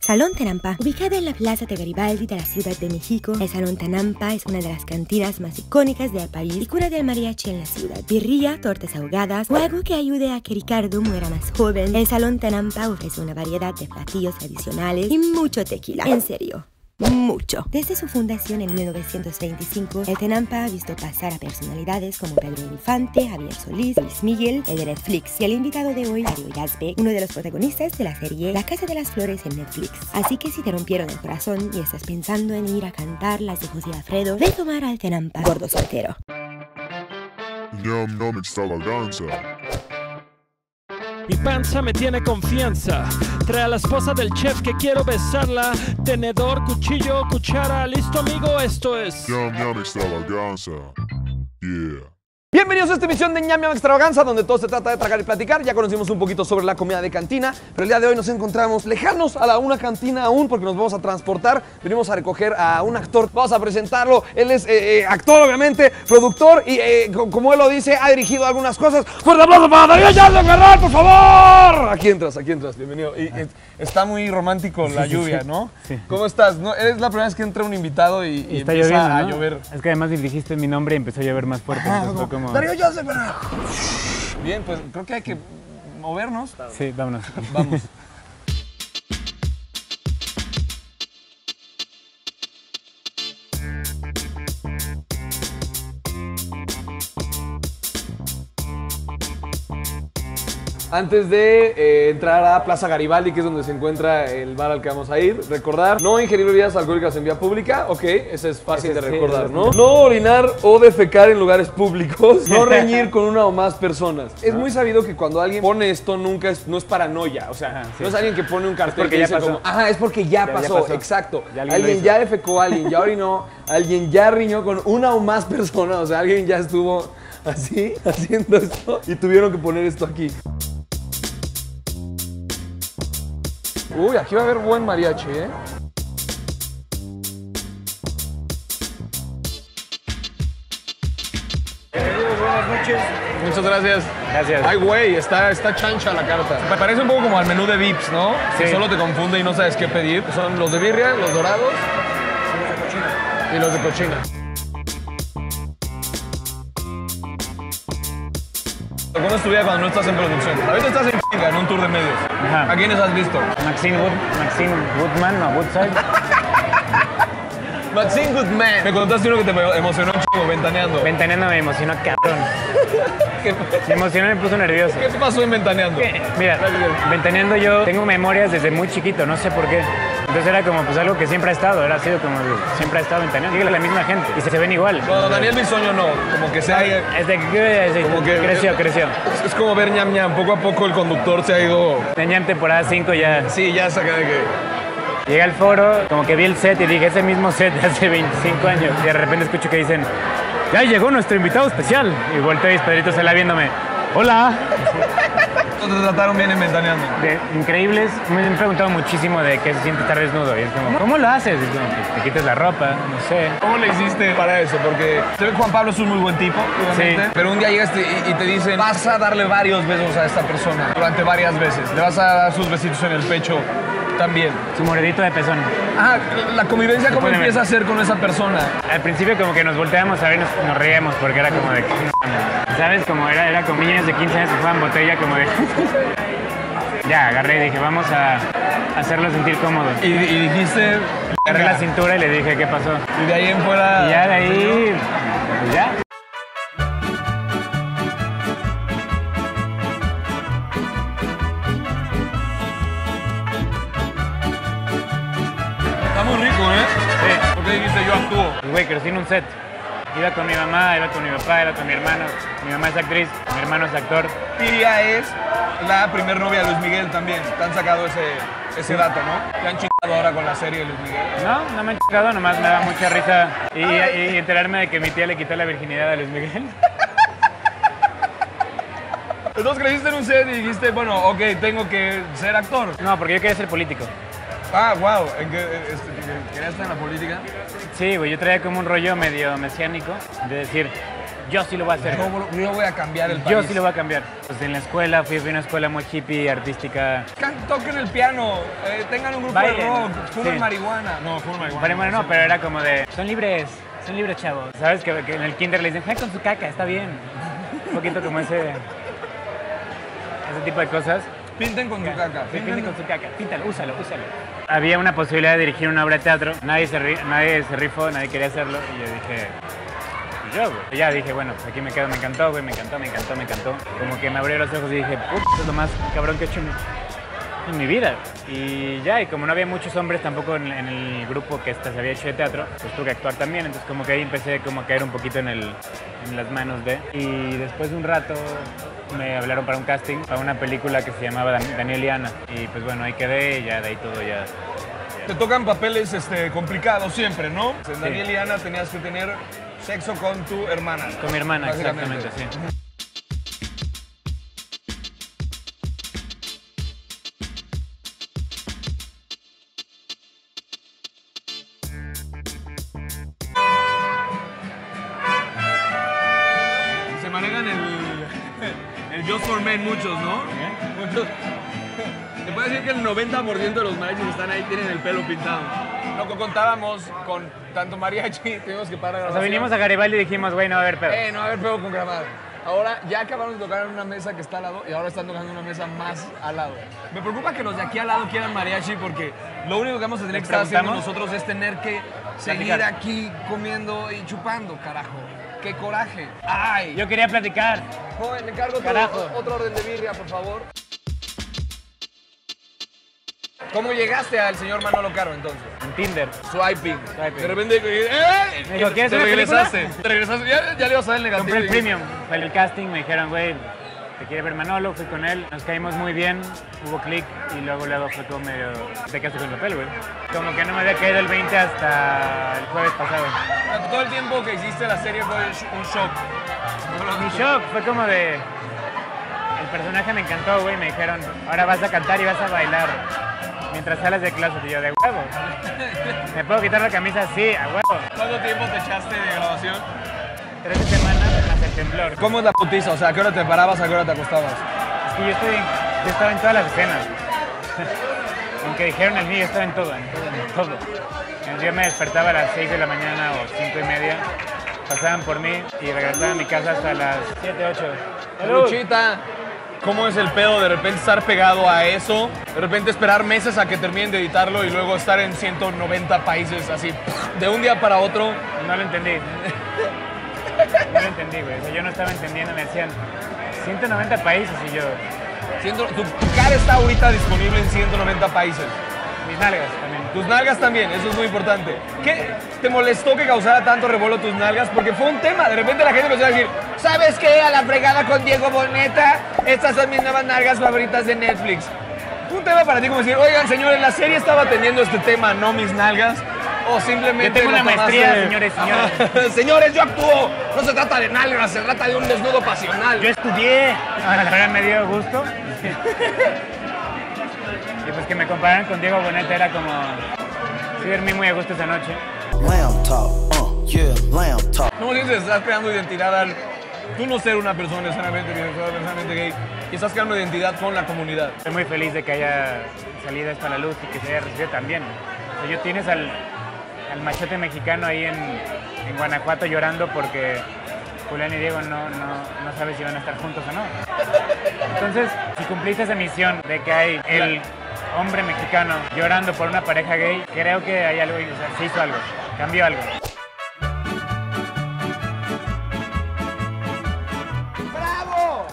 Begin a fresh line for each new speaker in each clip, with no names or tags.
Salón Tenampa. Ubicada en la Plaza de Garibaldi de la Ciudad de México, el Salón Tenampa es una de las cantinas más icónicas del país y cuna del mariachi en la ciudad. Birria, tortas ahogadas o algo que ayude a que Ricardo muera más joven. El Salón Tenampa ofrece una variedad de platillos adicionales y mucho tequila. En serio. Mucho. Desde su fundación en 1925, el Tenampa ha visto pasar a personalidades como Pedro Infante, Javier Solís, Luis Miguel, el de Netflix y el invitado de hoy, Mario Yazbek, uno de los protagonistas de la serie La Casa de las Flores en Netflix. Así que si te rompieron el corazón y estás pensando en ir a cantar las de José Alfredo, ve a tomar al Tenampa, gordo soltero.
Ñam ñam extravaganza.
Mi panza me tiene confianza. Trae a la esposa del chef que quiero besarla. Tenedor, cuchillo, cuchara. Listo, amigo, esto es
Ñam ñam extravaganza. Yeah.
Bienvenidos a esta emisión de Ñam Ñam Extravaganza, donde todo se trata de tragar y platicar. Ya conocimos un poquito sobre la comida de cantina, pero el día de hoy nos encontramos lejanos a una cantina aún, porque nos vamos a transportar. Venimos a recoger a un actor, vamos a presentarlo. Él es actor, obviamente, productor y, como él lo dice, ha dirigido algunas cosas. ¡Fuerte aplauso para Darío Yazbek, por favor! Aquí entras, bienvenido. Y está muy romántico la lluvia, ¿no? Sí. ¿Cómo estás? ¿No? Eres la primera vez que entra un invitado y
está
empieza
lloviendo,
a
¿no?
llover.
Es que además dijiste mi nombre y empezó a llover más fuerte.
Darío Yazbek. Bien, pues creo que hay que movernos.
Sí, vámonos.
Vamos. Antes de entrar a Plaza Garibaldi, que es donde se encuentra el bar al que vamos a ir, recordar, no ingerir bebidas alcohólicas en vía pública, ok, ese es fácil de recordar, ¿no? No orinar o defecar en lugares públicos, no reñir con una o más personas. Es muy sabido que cuando alguien pone esto no es paranoia, o sea, no es alguien que pone un cartel que dice como, es porque ya pasó, exacto. Alguien ya defecó, alguien ya orinó, alguien ya riñó con una o más personas, o sea, alguien ya estuvo así, haciendo esto y tuvieron que poner esto aquí. Uy, aquí va a haber buen mariachi, ¿eh? Buenas noches. Muchas gracias.
Gracias.
Ay, güey, está chancha la carta. Me parece un poco como al menú de Vips, ¿no?
Sí.
Que solo te confunde y no sabes qué pedir. Son los de birria, los dorados y los de cochina. ¿Cómo es tu vida cuando no estás en producción? Ahorita estás en chinga, en un tour de medios.
Ajá.
¿A quiénes has visto?
Maxine Woodman, no, Woodside.
Maxine Goodman. Me contaste uno que te emocionó un chingo, Ventaneando.
Ventaneando me emocionó, cabrón. Me emocionó y me puso nervioso.
¿Qué te pasó en Ventaneando?
Mira, Ventaneando yo tengo memorias desde muy chiquito, no sé por qué. Entonces era como pues algo que siempre ha estado, siempre ha estado Ventaneando. Sigue la misma gente y se ven igual.
No, Daniel Bisoño no, como que se ha...
Como que creció.
Es como ver Ñam Ñam, poco a poco el conductor se ha ido...
De Ñam temporada 5 ya.
Sí, ya saca de que...
Llegué al foro, como que vi el set y dije, ese mismo set de hace 25 años. Y de repente escucho que dicen, ya llegó nuestro invitado especial. Y volteo y Pedrito Sala viéndome, hola.
¿Cómo te trataron bien en Ventaneando?
Increíbles. Me han preguntado muchísimo de qué se siente estar desnudo. Y es como, ¿cómo lo haces? Y es como, pues, te quitas la ropa, no sé.
¿Cómo le hiciste para eso? Porque se ve que Juan Pablo es un muy buen tipo, obviamente.
Sí.
Pero un día llegaste y te dicen, vas a darle varios besos a esta persona durante varias veces. Le vas a dar sus besitos en el pecho también.
Su mordidito de pezón.
Ajá, la convivencia, ¿cómo empieza a ser con esa persona?
Al principio como que nos volteábamos a ver y nos reíamos porque era como de... ¿Sabes? Como era como niños de 15 años que juegan botella, como de... Ya, agarré y dije, vamos a hacerlo sentir cómodo.
Y dijiste...
Agarré la cintura y le dije, ¿qué pasó?
Y de ahí en fuera...
Y ya de ahí... Pues ya.
Está muy rico, ¿eh?
Sí.
¿Por qué dijiste yo actúo?
Pues güey, crecí en un set. Iba con mi mamá, iba con mi papá, iba con mi hermano. Mi mamá es actriz, mi hermano es actor.
Tía es la primer novia de Luis Miguel también. Te han sacado ese dato, ¿no? Te han chingado ahora con la serie de Luis Miguel.
No me han chocado, nomás me da mucha risa y enterarme de que mi tía le quitó la virginidad a Luis Miguel.
Entonces creciste en un set y dijiste, bueno, ok, tengo que ser actor.
No, porque yo quería ser político.
Ah, wow. ¿En qué querías estar en la política?
Sí, güey, yo traía como un rollo medio mesiánico de decir, yo sí lo voy a hacer.
Yo voy a cambiar el país.
Yo sí lo voy a cambiar. Pues en la escuela, fui a una escuela muy hippie, artística.
Toquen el piano, tengan un grupo
Bailen.
de rock, fumen
Sí.
marihuana. No, fumen marihuana.
Bueno, no, pero era como de, son libres, chavos. ¿Sabes? Que en el kinder le dicen, juega con su caca, está bien. Un poquito como ese tipo de cosas.
Pinten con su caca.
Sí, pinten con su caca, píntalo, úsalo. Había una posibilidad de dirigir una obra de teatro, nadie se rifó, nadie quería hacerlo, y yo dije, pues yo, güey. Ya dije, bueno, pues aquí me quedo, me encantó, güey, me encantó. Como que me abrió los ojos y dije, esto es lo más cabrón que he hecho en mi vida. Y ya, y como no había muchos hombres tampoco en el grupo que se había hecho de teatro, pues tuve que actuar también, entonces como que ahí empecé como a caer un poquito en las manos de... Y después de un rato me hablaron para un casting, para una película que se llamaba Daniel y Ana, y pues bueno, ahí quedé y ya de ahí todo ya...
Te tocan papeles complicados siempre, ¿no? En Daniel y Ana tenías que tener sexo con tu hermana.
Con mi hermana,
Básicamente.
exactamente, sí.
Se manejan el Just for Men muchos, ¿no? Muchos. Te puedo decir que el 90% de los mariachis que están ahí tienen el pelo pintado. Lo que contábamos con tanto mariachi, tuvimos que parar la
O sea,
grabación.
vinimos a Garibaldi y dijimos, güey, no va a haber pedo.
No va a haber pedo con grabar. Ahora ya acabaron de tocar en una mesa que está al lado y ahora están tocando en una mesa más al lado. Me preocupa que los de aquí al lado quieran mariachi porque lo único que vamos a tener que estar haciendo nosotros es tener que seguir aquí comiendo y chupando, carajo. ¡Qué coraje! ¡Ay!
Yo quería platicar.
Joven, le encargo otro orden de birria, por favor. ¿Cómo llegaste al señor Manolo Caro entonces?
En Tinder.
Swiping.
Swiping.
De repente,
Me dijo, ¿quieres
te
una
regresaste. Te regresaste. Ya le ibas a dar el negativo.
Compré el premium. Fue el casting, me dijeron, güey, te quiere ver Manolo, fui con él, nos caímos muy bien, hubo click y luego fue como medio, te quedaste con el papel, güey. Como que no me había caído el 20 hasta el jueves pasado.
Todo el tiempo que hiciste la serie fue un shock.
Mi shock fue como de, el personaje me encantó, güey, me dijeron, ahora vas a cantar y vas a bailar mientras sales de clase, y yo, de huevo. ¿Me puedo quitar la camisa? Sí, a huevo.
¿Cuánto tiempo te echaste de grabación?
13 semanas más el temblor.
¿Cómo es la putiza? O sea, ¿a qué hora te parabas, a qué hora te acostabas?
Es que yo estaba en todas las escenas. Aunque dijeron el mío, yo estaba en todo. Yo me despertaba a las 6 de la mañana o 5:30, pasaban por mí y regresaba a mi casa hasta las 7, 8.
Luchita, ¿cómo es el pedo de repente estar pegado a eso? De repente esperar meses a que terminen de editarlo y luego estar en 190 países así, de un día para otro.
No lo entendí. No lo entendí, güey. O sea, yo no estaba entendiendo, me decían 190 países y yo...
Tu cara está ahorita disponible en 190 países.
Mis nalgas también.
Tus nalgas también, eso es muy importante. ¿Qué te molestó que causara tanto revuelo tus nalgas? Porque fue un tema. De repente la gente empezó a decir, ¿sabes qué? A la fregada con Diego Boneta. Estas son mis nuevas nalgas favoritas de Netflix. Un tema para ti como decir, oigan, señores, la serie estaba atendiendo este tema, no mis nalgas. O simplemente
Yo tengo una
lo tomaste-
maestría, señores, señores.
Señores, yo actúo. No se trata de nalgas, se trata de un desnudo pasional.
Yo estudié. Ahora, la verdad me dio gusto. Y pues que me compararan con Diego Boneta era como... Sí, dormí muy a gusto esa noche.
Lamb talk, yeah, lamb talk.
¿Cómo sientes? Estás creando identidad al... Tú no ser una persona necesariamente bisexual, necesariamente gay, y estás creando identidad con la comunidad.
Estoy muy feliz de que haya salido esto a la luz y que se haya recibido también. O sea, yo tienes al machote mexicano ahí en Guanajuato llorando porque Julián y Diego no sabe si van a estar juntos o no. Entonces, si cumpliste esa misión de que hay el hombre mexicano llorando por una pareja gay, creo que hay algo, o sea, se hizo algo, cambió algo.
¡Bravo!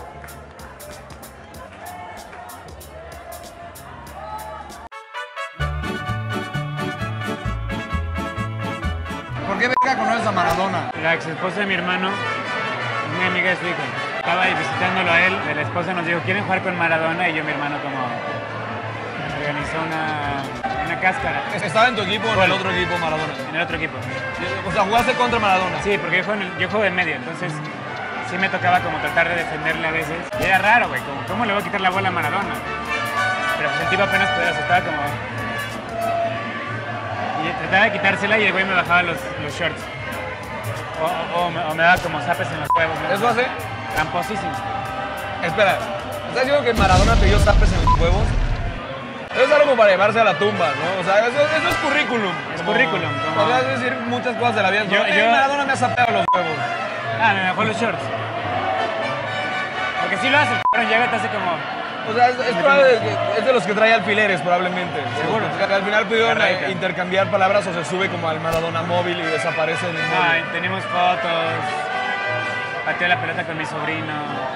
¿Por qué verga conoces a Maradona?
La ex esposa de mi hermano es muy amiga de su hijo. Estaba ahí visitándolo a él, la esposa nos dijo, ¿quieren jugar con Maradona? Y yo, mi hermano, como organizó una cáscara
¿Estaba en tu equipo o en el otro equipo Maradona?
en el otro equipo.
O sea, jugaste contra Maradona.
Sí, porque yo juego en medio, entonces sí me tocaba como tratar de defenderle a veces. Y era raro, güey, como, ¿cómo le voy a quitar la bola a Maradona? Pero pues el tipo apenas podía, estaba como... Y trataba de quitársela y el güey me bajaba los shorts. O me da como zapes en los huevos. ¿No?
¿Eso hace?
Tramposísimo.
Espera, ¿estás diciendo que Maradona te dio zapes en los huevos? Eso es algo para llevarse a la tumba, ¿no? O sea, eso es currículum.
Es currículum.
Podrías decir muchas cosas de la vida. Maradona me ha zapeado los huevos.
Me dejó los shorts. Porque si lo hace, llega y te hace como...
O sea, es probable que es de los que trae alfileres, probablemente.
Seguro.
Que al final pudieron intercambiar palabras o se sube como al Maradona móvil y desaparece en el móvil.
Tenemos fotos. Pateé la pelota con mi sobrino.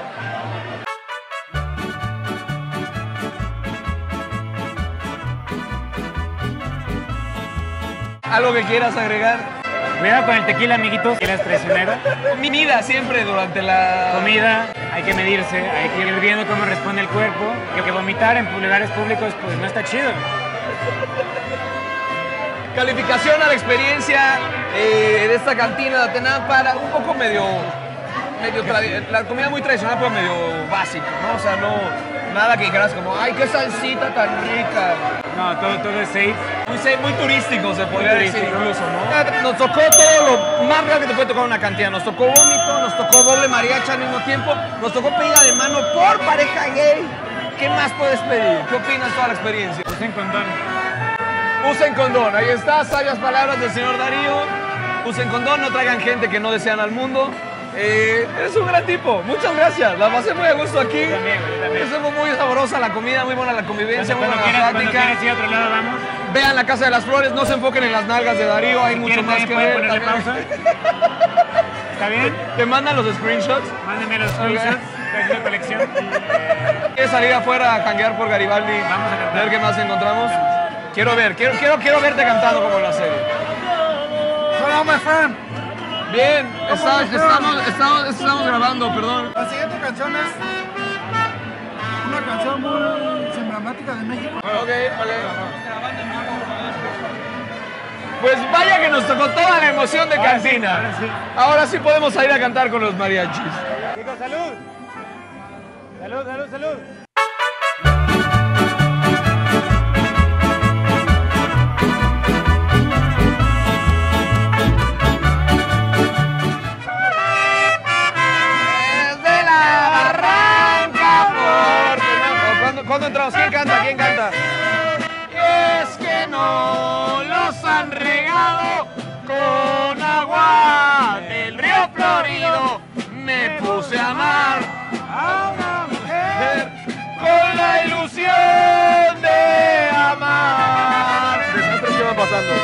¿Algo que quieras agregar?
Cuidado con el tequila, amiguitos. Tequila es traicionero.
Comida siempre durante la...
Comida, hay que medirse, hay que ir viendo cómo responde el cuerpo. Que vomitar en lugares públicos pues no está chido.
Calificación a la experiencia de esta cantina de Atenampa, un poco medio la comida muy tradicional, pero medio básico, ¿no? O sea, nada que dijeras como, ay, qué salsita tan rica.
No, todo es safe.
Muy turístico, se podría decir incluso, ¿no? Nos tocó todo lo más real que te puede tocar una cantina. Nos tocó vómito, nos tocó doble mariachi al mismo tiempo, nos tocó pedida de mano por pareja gay. ¿Qué más puedes pedir? ¿Qué opinas de toda la experiencia?
Usen condón.
Usen condón, ahí está, sabias palabras del señor Darío. Usen condón, no traigan gente que no desean al mundo. Eres un gran tipo, muchas gracias, la pasé muy a gusto aquí.
Yo también.
Estuvo muy sabrosa la comida, muy buena la convivencia, muy buena la
Cuando
plática.
quieres ir a otro lado, vamos.
Vean La Casa de las Flores, no se enfoquen en las nalgas de Darío, hay mucho más que ver.
Ponerle pausa. ¿Está bien?
Te mandan los screenshots.
Mándenme los screenshots de la colección.
¿Quieres salir afuera a janguear por Garibaldi?
Vamos a cantar.
Ver qué más encontramos. Quiero verte cantando como en la serie.
Hola, my friend.
Bien, estamos grabando, perdón.
La siguiente canción es una canción muy emblemática de México.
Ok. Pues vaya que nos tocó toda la emoción de cantina. Ahora sí podemos salir a cantar con los mariachis.
Chicos, salud. Salud.
¿Cuándo entramos? ¿Quién canta? Y es que no los han regado con agua del río Florido. Me puse a amar a una mujer con la ilusión de amar. Desastres que van pasando.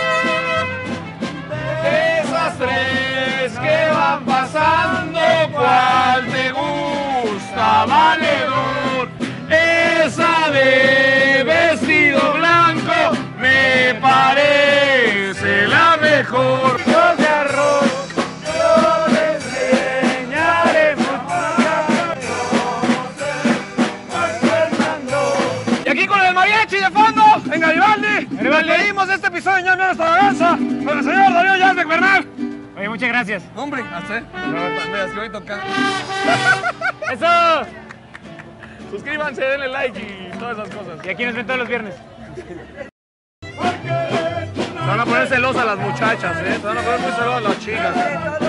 Desastres que van pasando. ¿Cuál te gusta, valedor? Esa de vestido blanco me parece la mejor. Yo de arroz, yo le enseñaré y aquí con el mariachi de fondo, en Garibaldi, despedimos este episodio de Ñam Ñam Extravaganza con el señor Darío Yazbek Bernal.
Oye, muchas gracias.
Hombre, hasta mira, es que voy tocando.
¡Eso!
Suscríbanse, denle like y todas esas cosas.
Y aquí nos ven todos los viernes.
Se van a poner celosas las muchachas, Se van a poner muy celosas las chicas.